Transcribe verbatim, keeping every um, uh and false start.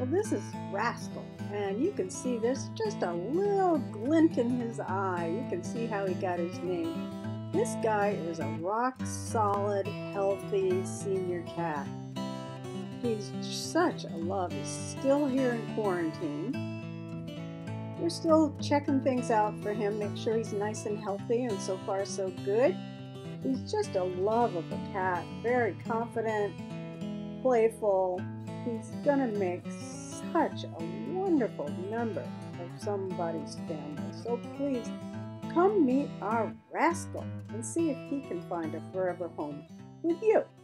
Well, this is Rascal, and you can see there's just a little glint in his eye. You can see how he got his name. This guy is a rock solid, healthy senior cat. He's such a love. He's still here in quarantine. We're still checking things out for him, make sure he's nice and healthy, and so far so good. He's just a love of a cat, very confident, playful. He's gonna make such a wonderful member of somebody's family. So please come meet our Rascal and see if he can find a forever home with you.